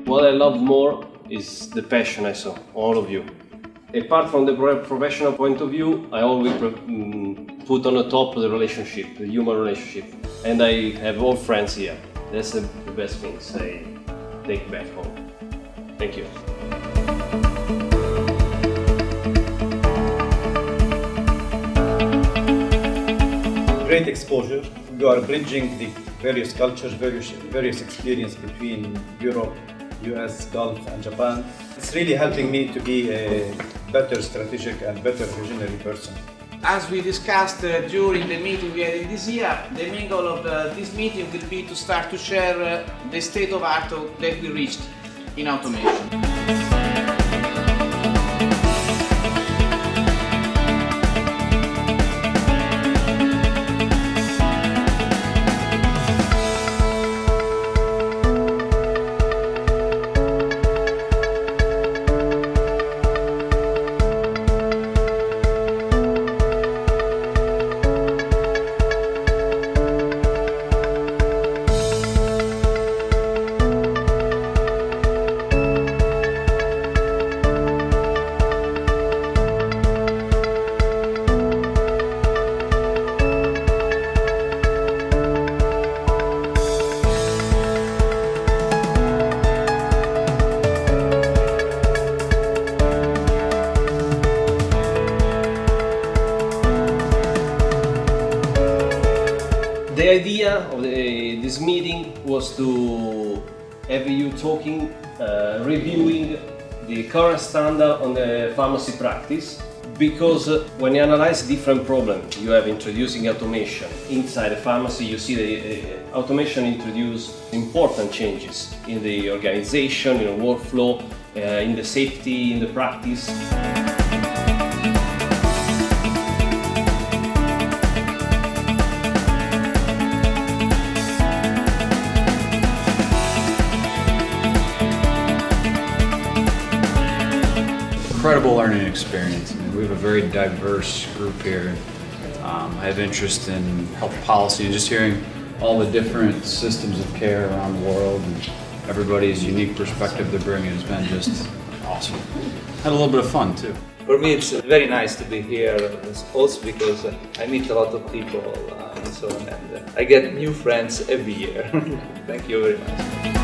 What I love more is the passion I saw, all of you. Apart from the professional point of view, I always put on the top the relationship, the human relationship. And I have all friends here. That's the best things I take back home. Thank you. Great exposure. You are bridging the various cultures, various experience between Europe, US, Gulf and Japan. It's really helping me to be a better strategic and better visionary person. As we discussed during the meeting we had in this year, the main goal of this meeting will be to start to share the state of art that we reached in automation. The idea of this meeting was to have you talking, reviewing the current standard on the pharmacy practice, because when you analyze different problems you have introducing automation inside the pharmacy, you see the automation introduce important changes in the organization, in the workflow, in the safety, in the practice. Incredible learning experience. I mean, we have a very diverse group here. I have interest in health policy and just hearing all the different systems of care around the world and everybody's unique perspective they bring has been just awesome. Had a little bit of fun too. For me it's very nice to be here, also because I meet a lot of people and so on, and I get new friends every year. Thank you very much.